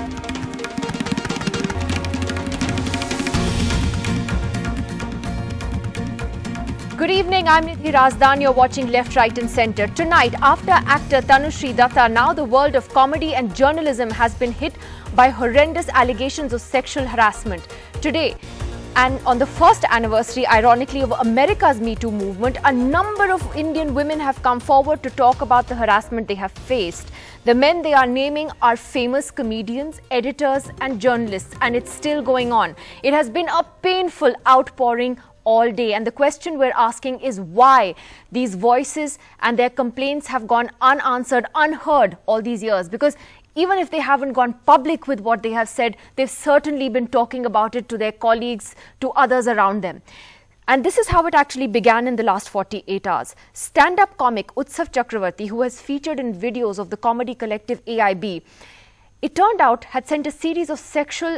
Good evening, I'm Nidhi Razdan. You're watching Left, Right and Centre. Tonight, after actor Tanushree Dutta, now the world of comedy and journalism has been hit by horrendous allegations of sexual harassment. Today, and on the first anniversary, ironically, of America's Me Too movement, a number of Indian women have come forward to talk about the harassment they have faced. The men they are naming are famous comedians, editors and journalists, and it's still going on. It has been a painful outpouring all day, and the question we're asking is why these voices and their complaints have gone unanswered, unheard all these years. Because even if they haven't gone public with what they have said, they've certainly been talking about it to their colleagues, to others around them. And this is how it actually began in the last 48 hours. Stand-up comic Utsav Chakravarti, who has featured in videos of the comedy collective AIB, it turned out had sent a series of sexual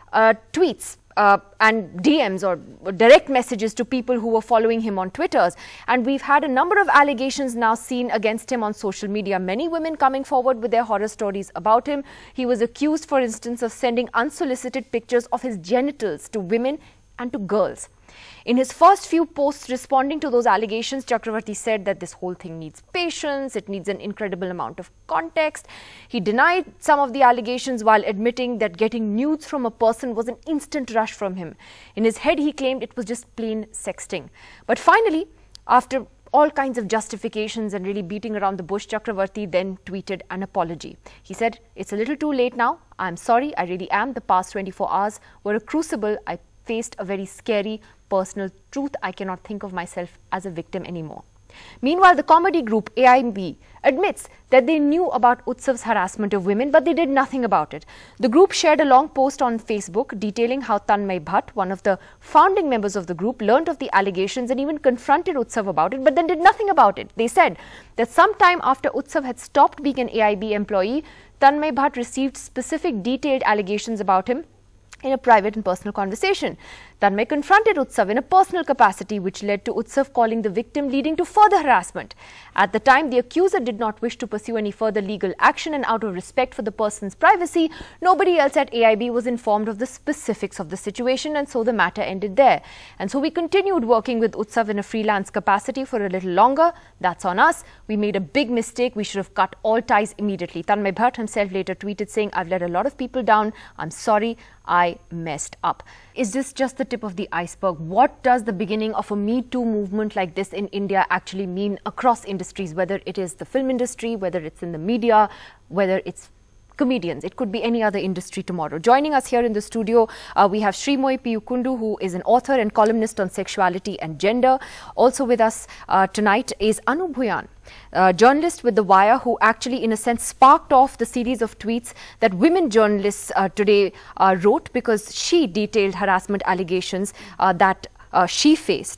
tweets and DMs or direct messages to people who were following him on Twitters. And we've had a number of allegations now seen against him on social media. Many women coming forward with their horror stories about him. He was accused, for instance, of sending unsolicited pictures of his genitals to women and to girls. In his first few posts responding to those allegations, Chakravarti said that this whole thing needs patience, it needs an incredible amount of context. He denied some of the allegations while admitting that getting nudes from a person was an instant rush from him. In his head, he claimed it was just plain sexting. But finally, after all kinds of justifications and really beating around the bush, Chakravarti then tweeted an apology. He said, "It's a little too late now. I'm sorry, I really am. The past 24 hours were a crucible. I faced a very scary personal truth. I cannot think of myself as a victim anymore." Meanwhile, the comedy group AIB admits that they knew about Utsav's harassment of women, but they did nothing about it. The group shared a long post on Facebook detailing how Tanmay Bhatt, one of the founding members of the group, learnt of the allegations and even confronted Utsav about it, but then did nothing about it. They said that sometime after Utsav had stopped being an AIB employee, Tanmay Bhatt received specific detailed allegations about him in a private and personal conversation. Tanmay confronted Utsav in a personal capacity, which led to Utsav calling the victim, leading to further harassment. At the time, the accuser did not wish to pursue any further legal action, and out of respect for the person's privacy, nobody else at AIB was informed of the specifics of the situation, and so the matter ended there. And so we continued working with Utsav in a freelance capacity for a little longer. That's on us. We made a big mistake. We should have cut all ties immediately. Tanmay Bhatt himself later tweeted saying, "I've let a lot of people down. I'm sorry. I messed up." Is this just the tip of the iceberg? What does the beginning of a Me Too movement like this in India actually mean across industries, whether it is the film industry, whether it's in the media, whether it's comedians? It could be any other industry tomorrow. Joining us here in the studio, we have Srimoy Piyukundu, who is an author and columnist on sexuality and gender. Also with us tonight is Anu Bhuyan, journalist with The Wire, who actually in a sense sparked off the series of tweets that women journalists today wrote because she detailed harassment allegations that she faced.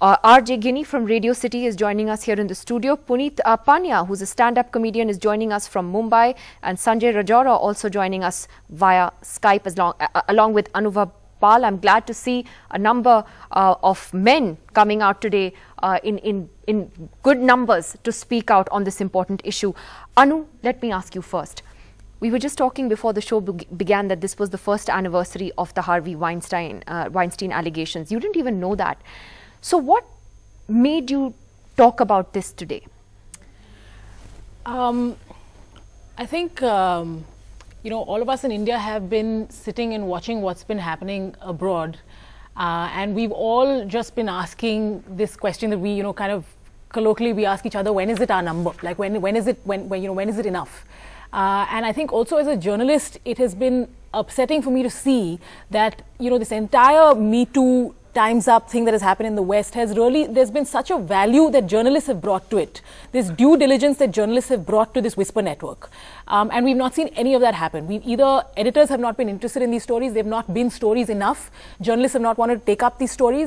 RJ Guinea from Radio City is joining us here in the studio. Puneet Pania, who's a stand-up comedian, is joining us from Mumbai, and Sanjay Rajora also joining us via Skype along with Anubhav Pal. I'm glad to see a number of men coming out today in good numbers to speak out on this important issue. Anu, let me ask you first. We were just talking before the show began that this was the first anniversary of the Harvey Weinstein allegations. You didn't even know that. So what made you talk about this today? I think, you know, all of us in India have been sitting and watching what's been happening abroad. And we've all just been asking this question that we, you know, kind of colloquially we ask each other, when is it our number? Like when is it enough? And I think also as a journalist, it has been upsetting for me to see that, you know, this entire Me Too Time's Up thing that has happened in the West has really, there's been such a value that journalists have brought to it. This due diligence that journalists have brought to this whisper network. And we've not seen any of that happen. Editors have not been interested in these stories. They've not been stories enough. Journalists have not wanted to take up these stories.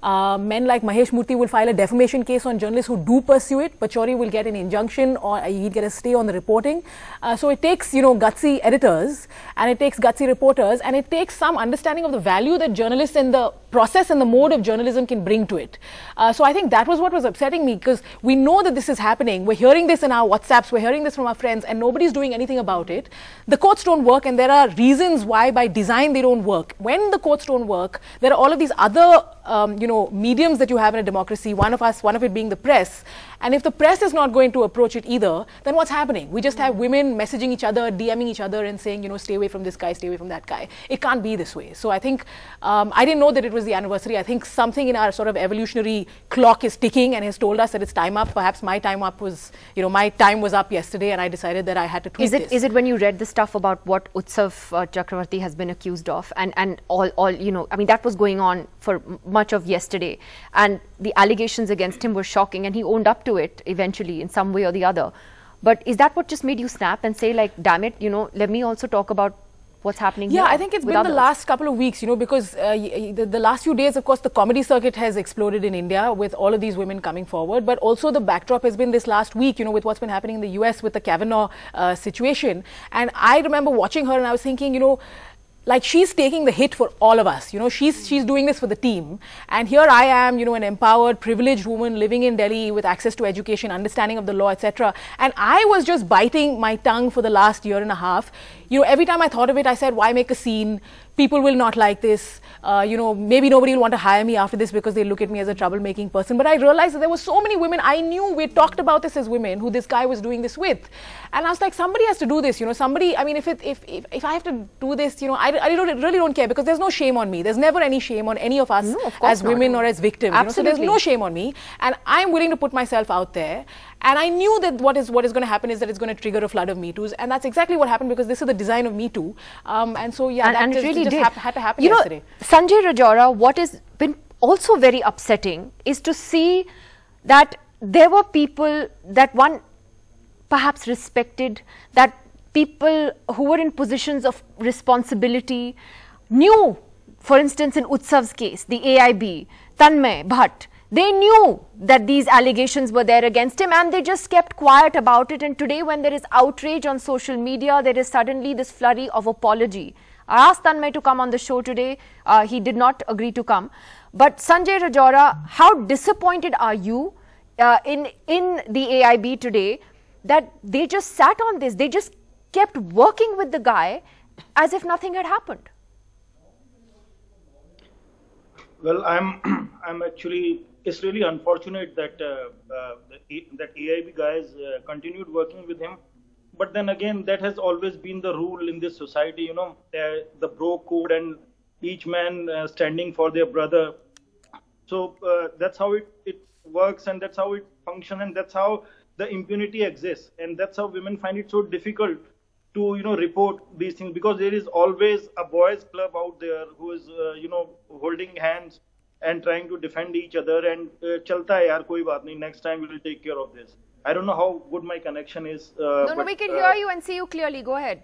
Men like Mahesh Murthy will file a defamation case on journalists who do pursue it. Pachori will get an injunction or he'll get a stay on the reporting. So it takes, gutsy editors and it takes gutsy reporters and it takes some understanding of the value that journalists and the process and the mode of journalism can bring to it. So I think that was what was upsetting me, because we know that this is happening. We're hearing this in our WhatsApps, we're hearing this from our friends, and nobody's doing anything about it. The courts don't work, and there are reasons why by design they don't work. When the courts don't work, there are all of these other mediums that you have in a democracy, one of it being the press. And if the press is not going to approach it either, then what's happening? We just have women messaging each other, DMing each other and saying, stay away from this guy, stay away from that guy. It can't be this way. So I think, I didn't know that it was the anniversary. I think something in our sort of evolutionary clock is ticking and has told us that it's time up. Perhaps my time up was, my time was up yesterday and I decided that I had to tweet this. Is it when you read the stuff about what Utsav Chakravarti has been accused of and all, I mean, that was going on for much of yesterday, and the allegations against him were shocking and he owned up to it eventually in some way or the other. But is that what just made you snap and say, like, damn it, let me also talk about what's happening here? Yeah, I think it's been the last couple of weeks, because the last few days, of course, the comedy circuit has exploded in India with all of these women coming forward. But also the backdrop has been this last week, with what's been happening in the US with the Kavanaugh situation. And I remember watching her and I was thinking, like, she's taking the hit for all of us. She's doing this for the team. And here I am, an empowered, privileged woman living in Delhi with access to education, understanding of the law, etc. And I was just biting my tongue for the last year and a half. Every time I thought of it, I said, why make a scene? People will not like this. Maybe nobody will want to hire me after this because they look at me as a troublemaking person. But I realized that there were so many women I knew, we talked about this as women, who this guy was doing this with. And I was like, somebody has to do this, somebody, I mean, if I have to do this, I really don't care, because there's no shame on me. There's never any shame on any of us as women or as victims. So there's no shame on me. And I'm willing to put myself out there. And I knew that what is going to happen is that it's going to trigger a flood of Me Toos. And that's exactly what happened, because this is the design of Me Too. And so, yeah, and that it really just had to happen yesterday. Sanjay Rajora, what has been also very upsetting is to see that there were people that one perhaps respected, that people who were in positions of responsibility knew, for instance, in Utsav's case, the AIB, Tanmay Bhatt, they knew that these allegations were there against him and they just kept quiet about it. And today, when there is outrage on social media, there is suddenly this flurry of apology. I asked Tanmay to come on the show today. He did not agree to come. But Sanjay Rajora, how disappointed are you in the AIB today that they just sat on this? They just kept working with the guy as if nothing had happened. Well, I'm actually, it's really unfortunate that that AIB guys continued working with him. But then again, that has always been the rule in this society, the bro code and each man standing for their brother. So that's how it works, and that's how it functions, and that's how the impunity exists. And that's how women find it so difficult to, report these things, because there is always a boys club out there who is, holding hands and trying to defend each other and chalta hai yaar, koi baat nahi, next time we will take care of this. I don't know how good my connection is. No, we can hear you and see you clearly. Go ahead.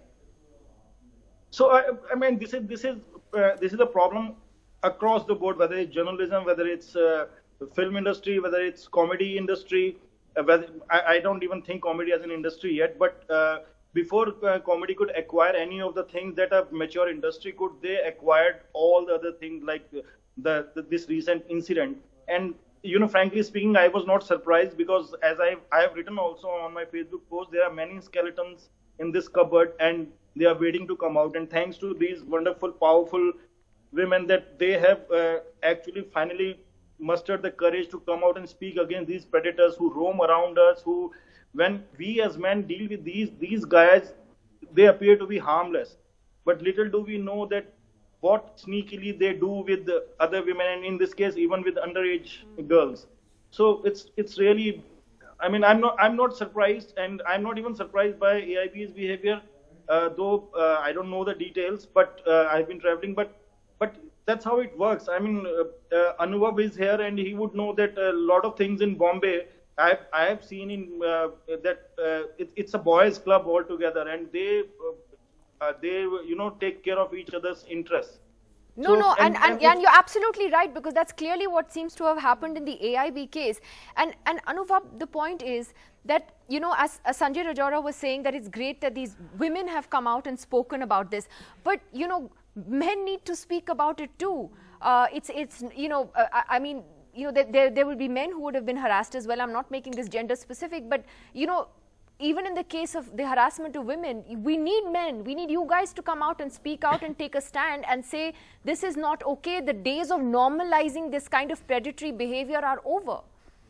So I mean, this is a problem across the board, whether it's journalism, whether it's film industry, whether it's comedy industry. I don't even think comedy as an industry yet, but before comedy could acquire any of the things that a mature industry could, they acquired all the other things, like this recent incident. And frankly speaking, I was not surprised, because as I have written also on my Facebook post, there are many skeletons in this cupboard and they are waiting to come out. And thanks to these wonderful, powerful women, that they have actually finally mustered the courage to come out and speak against these predators who roam around us, who, when we as men deal with these guys, they appear to be harmless. But little do we know that what sneakily they do with the other women, and in this case, even with underage girls. So it's really, I mean, I'm not surprised, and I'm not even surprised by AIB's behavior, though I don't know the details, but I've been traveling, but that's how it works. I mean, Anubhav is here, and he would know that a lot of things in Bombay, I have seen in that it's a boys' club altogether, and they take care of each other's interests. No, no, and you're absolutely right, because that's clearly what seems to have happened in the AIB case. And Anubhav, the point is that, you know, as Sanjay Rajora was saying, that it's great that these women have come out and spoken about this. But, you know, men need to speak about it too. It's you know, I mean, you know, there will be men who would have been harassed as well. I'm not making this gender specific, but, you know, even in the case of the harassment of women, we need men, we need you guys to come out and speak out and take a stand and say, this is not okay. The days of normalizing this kind of predatory behavior are over.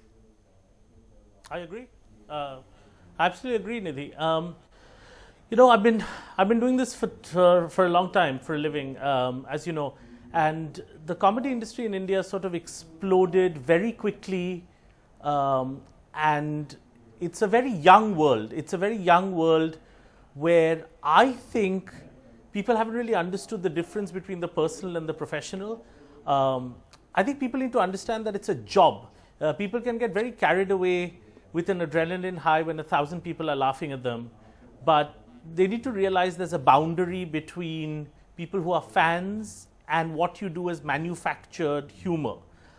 I agree. I absolutely agree, Nidhi. You know, I've been doing this for a long time, for a living, as you know, and the comedy industry in India sort of exploded very quickly, and it's a very young world. It's a very young world where I think people haven't really understood the difference between the personal and the professional. I think people need to understand that it's a job. People can get very carried away with an adrenaline high when 1,000 people are laughing at them, but they need to realize there's a boundary between people who are fans and what you do as manufactured humor.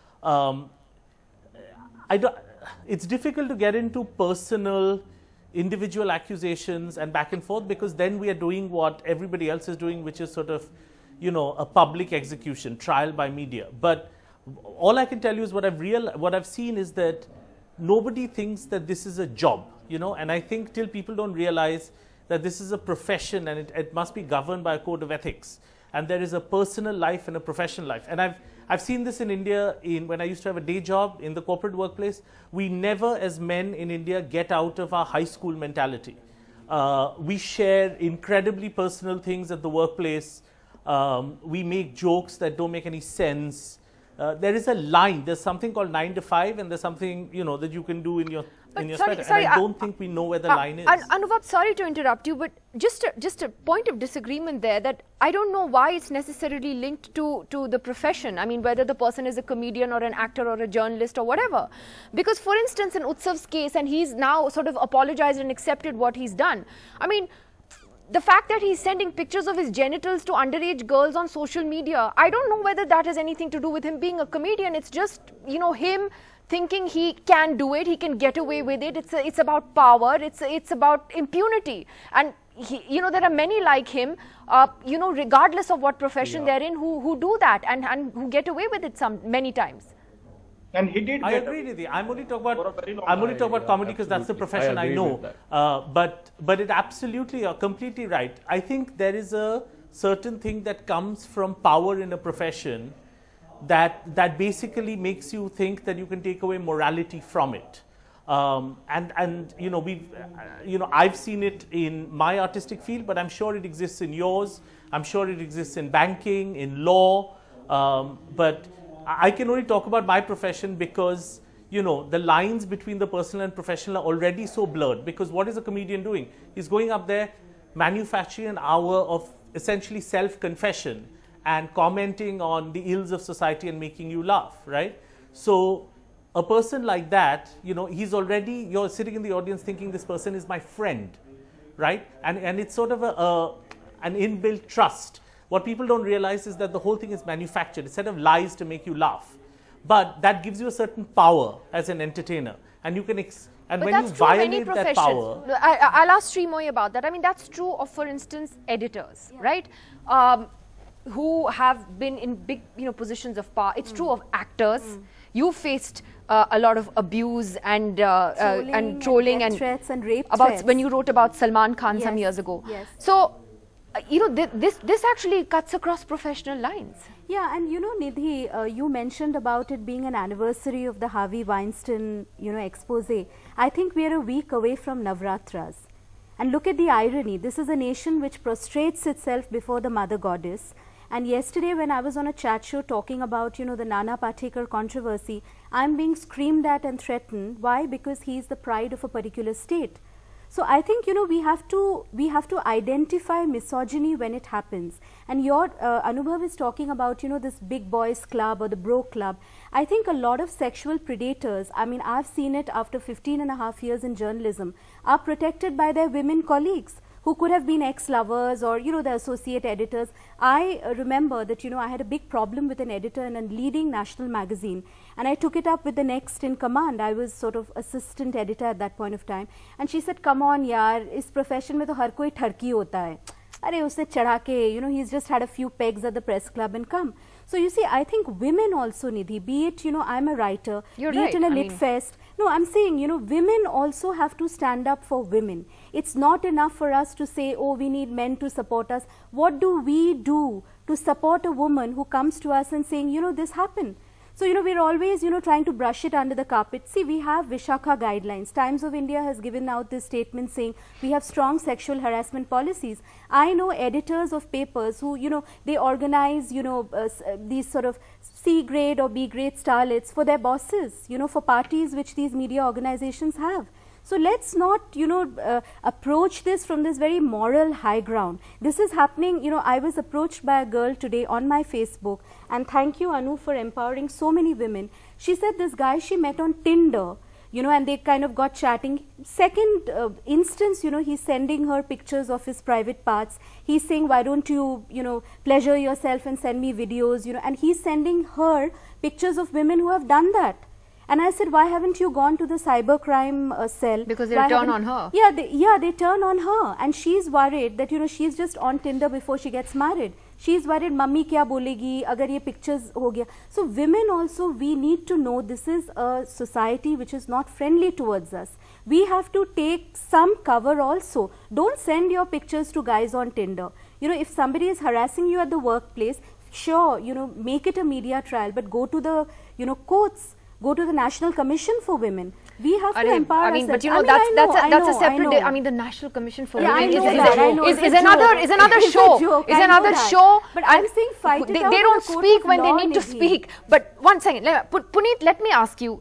It's difficult to get into personal, individual accusations and back and forth, because then we are doing what everybody else is doing, which is sort of, you know, a public execution, trial by media. But all I can tell you is what I've seen is that nobody thinks that this is a job, you know, and I think till people don't realize that this is a profession and it must be governed by a code of ethics, and there is a personal life and a professional life. And I've seen this in India when I used to have a day job in the corporate workplace. We never, as men in India, get out of our high school mentality. We share incredibly personal things at the workplace. We make jokes that don't make any sense. There is a line. There's something called 9 to 5, and there's something, you know, that you can do in your sweater. And I don't think we know where the line is. Anubhav, sorry to interrupt you, but just a point of disagreement there, that I don't know why it's necessarily linked to the profession. I mean, whether the person is a comedian or an actor or a journalist or whatever. Because, for instance, in Utsav's case, and he's now sort of apologized and accepted what he's done. I mean, the fact that he's sending pictures of his genitals to underage girls on social media, I don't know whether that has anything to do with him being a comedian. It's just, you know, him thinking he can do it, he can get away with it. It's about power, it's about impunity. And, you know, there are many like him, you know, regardless of what profession they're in, who do that and who get away with it many times. And he did. I agree with you. I'm only talking about comedy because that's the profession I know. But it absolutely, you're completely right. I think there is a certain thing that comes from power in a profession that basically makes you think that you can take away morality from it. And you know, I've seen it in my artistic field, but I'm sure it exists in yours. I'm sure it exists in banking, in law, but I can only talk about my profession because, you know, the lines between the personal and professional are already so blurred. Because what is a comedian doing? He's going up there, manufacturing an hour of essentially self-confession and commenting on the ills of society and making you laugh, right? So a person like that, you know, you're sitting in the audience thinking this person is my friend, right? And it's sort of an inbuilt trust. What people don't realize is that the whole thing is manufactured. It's a set of lies to make you laugh. But that gives you a certain power as an entertainer. And you can, and when you violate that power. I'll ask Srimoy about that. I mean, that's true of, for instance, editors, right? Who have been in big, you know, positions of power. It's true of actors. You faced a lot of abuse and trolling and threats and rape threats. When you wrote about Salman Khan some years ago. Yes. So, you know, this actually cuts across professional lines. Yeah, and you know, Nidhi, you mentioned about it being an anniversary of the Harvey Weinstein, you know, expose. I think we are a week away from Navratras. And look at the irony. This is a nation which prostrates itself before the mother goddess. And yesterday when I was on a chat show talking about, you know, the Nana Patekar controversy, I'm being screamed at and threatened. Why? Because he's the pride of a particular state. So I think, you know, we have to identify misogyny when it happens. And your Anubhav is talking about, you know, this big boys club or the bro club. I think a lot of sexual predators, I mean, I've seen it after 15.5 years in journalism, are protected by their women colleagues. who could have been ex-lovers or, you know, the associate editors. I remember that, you know, I had a big problem with an editor in a leading national magazine, and I took it up with the next in command. I was sort of assistant editor at that point of time, and she said, come on yaar, is profession mein to har koi tharki hota hai. Arey usse chadha ke, you know, he's just had a few pegs at the press club and come. So you see, I think women also, Nidhi, be it, you know, I'm a writer, be it in a lit fest. No, I'm saying, you know, women also have to stand up for women. It's not enough for us to say, oh, we need men to support us. What do we do to support a woman who comes to us and saying, you know, this happened? So, you know, we're always, you know, trying to brush it under the carpet. See, we have Vishakha guidelines. Times of India has given out this statement saying we have strong sexual harassment policies. I know editors of papers who, you know, they organize, you know, these sort of C grade or B grade starlets for their bosses, you know, for parties which these media organizations have. So let's not, you know, approach this from this very moral high ground. This is happening, you know, I was approached by a girl today on my Facebook, and thank you, Anu, for empowering so many women. She said this guy she met on Tinder, you know, and they kind of got chatting. Second instance, you know, he's sending her pictures of his private parts. He's saying, why don't you, you know, pleasure yourself and send me videos, you know, and he's sending her pictures of women who have done that. And I said, why haven't you gone to the cybercrime cell? Because they'll turn on her. Yeah, they turn on her. And she's worried that, you know, she's just on Tinder before she gets married. She's worried, mummy kya bolegi, agar ye pictures ho gaya. So women also, we need to know this is a society which is not friendly towards us. We have to take some cover also. Don't send your pictures to guys on Tinder. You know, if somebody is harassing you at the workplace, sure, you know, make it a media trial, but go to the, you know, courts. Go to the National Commission for Women. We have to empower ourselves. But you know, that's a separate. I mean, the National Commission for Women is another show. Is another show. But I'm saying fight it out. They don't speak when they need to speak. But one second, Puneet, let me ask you.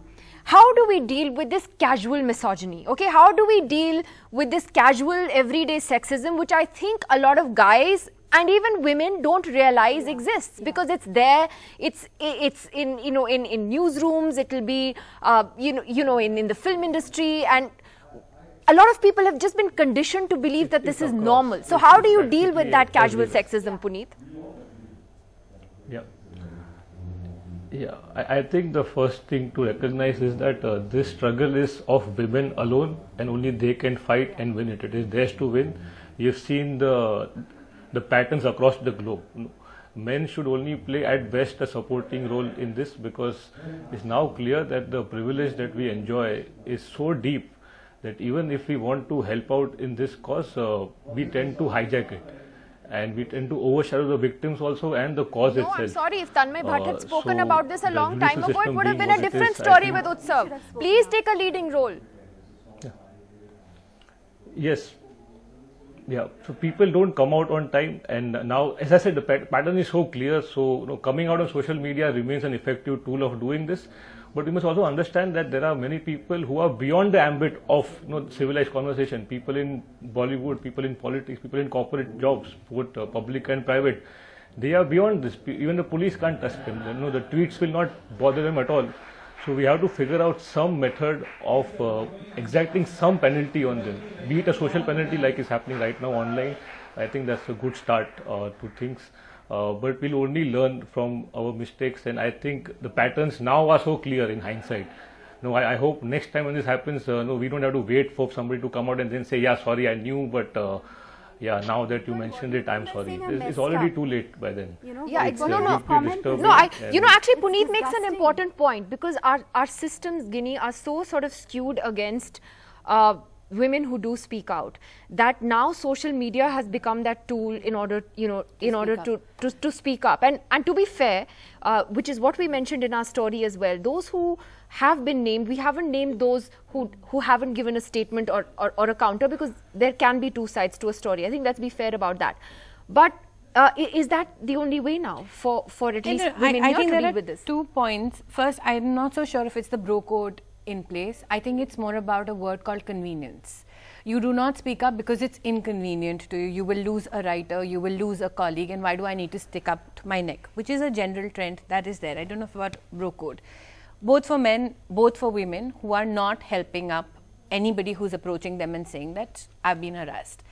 How do we deal with this casual misogyny? Okay, how do we deal with this casual everyday sexism, which I think a lot of guys and even women don't realize exists, because it's there, it's in, you know, in newsrooms, it will be you know in the film industry, and a lot of people have just been conditioned to believe that this is normal. So how do you deal with that casual sexism, Puneet? Yeah, I think the first thing to recognize is that this struggle is of women alone, and only they can fight and win it. It is theirs to win. You've seen the patterns across the globe. Men should only play at best a supporting role in this, because it's now clear that the privilege that we enjoy is so deep that even if we want to help out in this cause, we tend to hijack it. And we tend to overshadow the victims also and the cause itself. I'm sorry, if Tanmay Bhatt had spoken about this a long time ago, it would have been a different story with Utsav. Please take a leading role. Yeah. Yes. Yeah, so people don't come out on time, and now, as I said, the pattern is so clear. So, you know, coming out on social media remains an effective tool of doing this. But we must also understand that there are many people who are beyond the ambit of, you know, civilized conversation. People in Bollywood, people in politics, people in corporate jobs, both public and private. They are beyond this. Even the police can't touch them. You know, the tweets will not bother them at all. So we have to figure out some method of exacting some penalty on them, be it a social penalty like is happening right now online. I think that's a good start to things, but we'll only learn from our mistakes, and I think the patterns now are so clear in hindsight. No, I hope next time when this happens, no, we don't have to wait for somebody to come out and then say, yeah, sorry, I knew, but yeah, now that you mentioned it, I'm sorry. It's already too late by then. You know, yeah, it's you know, actually Puneet makes an important point, because our systems, Guinea, are so sort of skewed against women who do speak out, that now social media has become that tool in order, you know, to speak up. And to be fair, which is what we mentioned in our story as well, those who have been named, we haven't named those who haven't given a statement or a counter, because there can be two sides to a story. I think let's be fair about that. But is that the only way now for at least women here to deal with this? 2 points. First, I'm not so sure if it's the bro code in place. I think it's more about a word called convenience. You do not speak up because it's inconvenient to you. You will lose a writer, you will lose a colleague, and why do I need to stick up to my neck? Which is a general trend that is there. I don't know about bro code. Both for men, both for women who are not helping up anybody who's approaching them and saying that I've been harassed.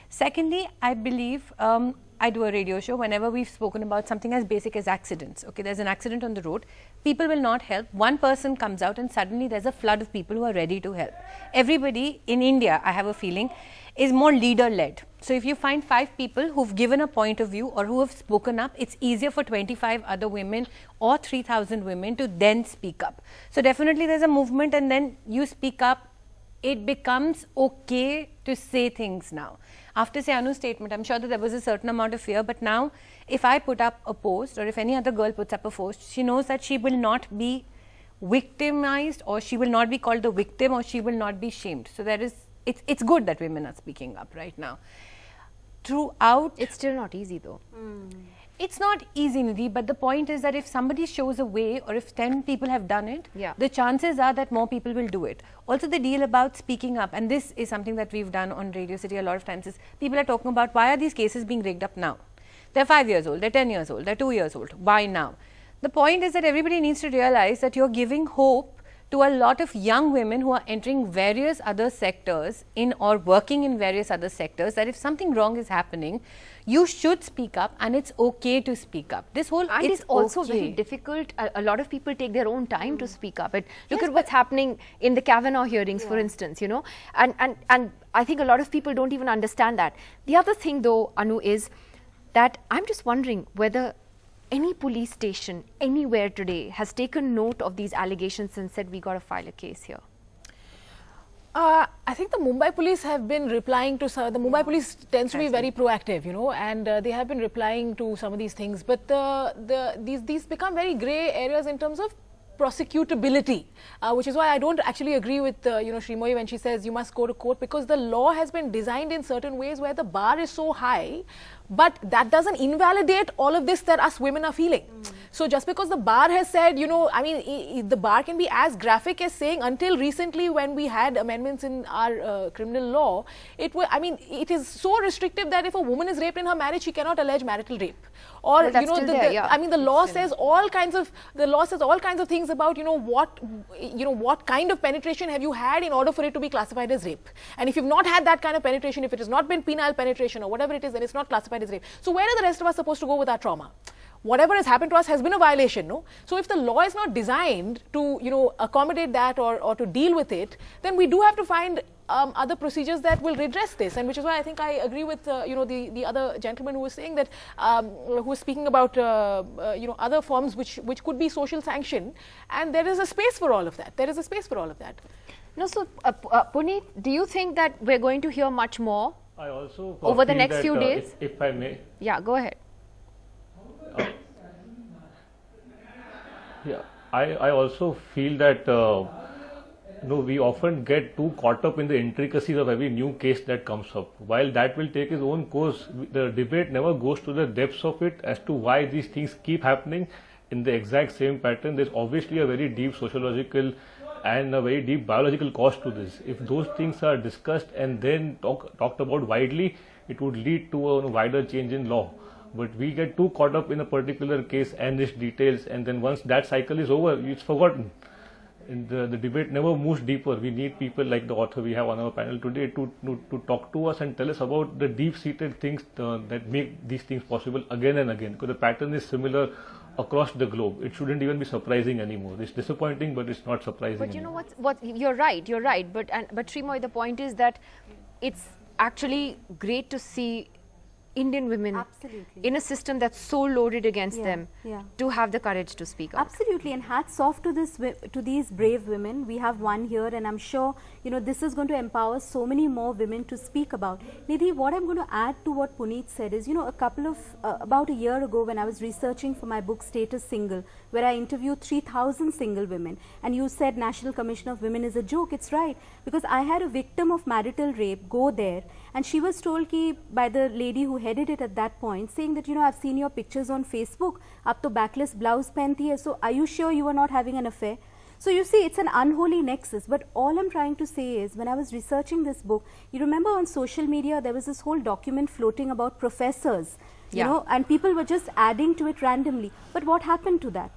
Secondly, I believe I do a radio show. Whenever we've spoken about something as basic as accidents, okay, there's an accident on the road, people will not help. One person comes out and suddenly there's a flood of people who are ready to help. Everybody in India, I have a feeling, is more leader-led. So if you find 5 people who've given a point of view or who have spoken up, it's easier for 25 other women or 3,000 women to then speak up. So definitely there's a movement, and then you speak up. It becomes okay to say things now. After say Anu's statement, I'm sure that there was a certain amount of fear, but now if I put up a post or if any other girl puts up a post, she knows that she will not be victimized, or she will not be called the victim, or she will not be shamed. So there is, it's good that women are speaking up right now. Throughout, it's still not easy though. It's not easy, Nidhi, but the point is that if somebody shows a way, or if 10 people have done it, the chances are that more people will do it. Also, the deal about speaking up, and this is something that we've done on Radio City a lot of times, is people are talking about why are these cases being rigged up now? They're 5 years old, they're 10 years old, they're 2 years old. Why now? The point is that everybody needs to realize that you're giving hope to a lot of young women who are entering various other sectors or working in various other sectors, that if something wrong is happening, you should speak up, and it's okay to speak up. This whole, and it's also very difficult. A lot of people take their own time to speak up. Look at what's happening in the Kavanaugh hearings, for instance, you know, and I think a lot of people don't even understand that. The other thing though, Anu, is that I'm just wondering whether any police station anywhere today has taken note of these allegations and said, we got to file a case here. I think the Mumbai police have been replying to some, the Mumbai police tends to be very proactive, you know, and they have been replying to some of these things, but these become very grey areas in terms of prosecutability, which is why I don't actually agree with you know, Srimoyi when she says you must go to court, because the law has been designed in certain ways where the bar is so high, but that doesn't invalidate all of this that us women are feeling. So just because the bar has said, you know, I mean, the bar can be as graphic as saying, until recently when we had amendments in our criminal law, I mean, it is so restrictive that if a woman is raped in her marriage, she cannot allege marital rape. Or, you know, I mean, the law says all kinds of, things about, you know, what kind of penetration have you had in order for it to be classified as rape. And if you've not had that kind of penetration, if it has not been penile penetration or whatever it is, then it's not classified as rape. So where are the rest of us supposed to go with our trauma? Whatever has happened to us has been a violation, no? So if the law is not designed to, you know, accommodate that or to deal with it, then we do have to find other procedures that will redress this, and which is why I think I agree with you know, the other gentleman who was saying that who was speaking about you know, other forms which could be social sanction, and there is a space for all of that. There is a space for all of that. No, so Puneet, do you think that we're going to hear much more I also over the next few days? If I may. Yeah, go ahead. Yeah, I also feel that you know, we often get too caught up in the intricacies of every new case that comes up. While that will take its own course, the debate never goes to the depths of it as to why these things keep happening in the exact same pattern. There's obviously a very deep sociological and a very deep biological cost to this. If those things are discussed and then talked about widely, it would lead to a wider change in law. But we get too caught up in a particular case and its details, and then once that cycle is over, it's forgotten. And the debate never moves deeper. We need people like the author we have on our panel today to talk to us and tell us about the deep-seated things that make these things possible again and again, because the pattern is similar across the globe. It shouldn't even be surprising anymore. It's disappointing, but it's not surprising But you anymore. know what, you're right, but Srimoyi, the point is that it's actually great to see Indian women in a system that's so loaded against them to have the courage to speak out. Absolutely, and hats off to these brave women. We have one here, and I'm sure, you know, this is going to empower so many more women to speak about. Nidhi, what I'm going to add to what Puneet said is, you know, about a year ago when I was researching for my book Status Single, where I interviewed 3,000 single women, and you said National Commission of Women is a joke. It's right, because I had a victim of marital rape go there, and she was told by the lady who headed it at that point, saying that, you know, I've seen your pictures on Facebook, ab to backless blouse pehenti hai, so are you sure you are not having an affair? So you see, it's an unholy nexus. But all I'm trying to say is, when I was researching this book, you remember on social media there was this whole document floating about professors, you know, and people were just adding to it randomly. But what happened to that?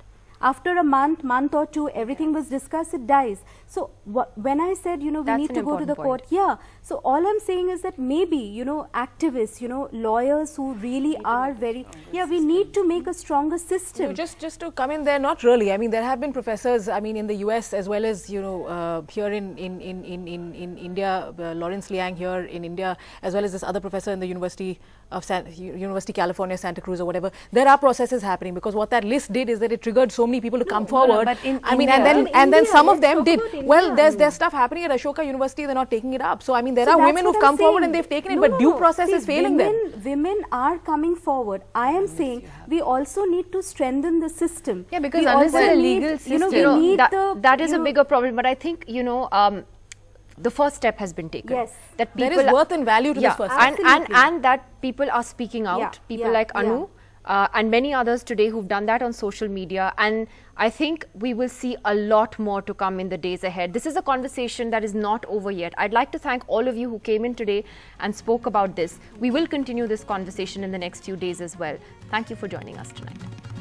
After a month or two, everything was discussed, it dies. So when I said, you know, we need to go to the court, so all I'm saying is that maybe, you know, activists, you know, lawyers who really are very, we need to make a stronger system. No, just to come in there, not really. I mean, there have been professors, I mean, in the US as well as, you know, here in India, Lawrence Liang here in India, as well as this other professor in the University of California, Santa Cruz or whatever. There are processes happening, because what that list did is that it triggered so many people to come forward. But in I mean, India, and then some of them did. Well, there's stuff happening at Ashoka University, they're not taking it up. So, I mean, there are women who've come forward and they've taken it, but due process is failing them. Women are coming forward. I am saying we also need to strengthen the system. Yeah, because unless a legal system, that is a bigger problem. But I think, you know, the first step has been taken. Yes. That people there is worth and value to this first step. And that people are speaking out. People like Anu and many others today who've done that on social media. And I think we will see a lot more to come in the days ahead. This is a conversation that is not over yet. I'd like to thank all of you who came in today and spoke about this. We will continue this conversation in the next few days as well. Thank you for joining us tonight.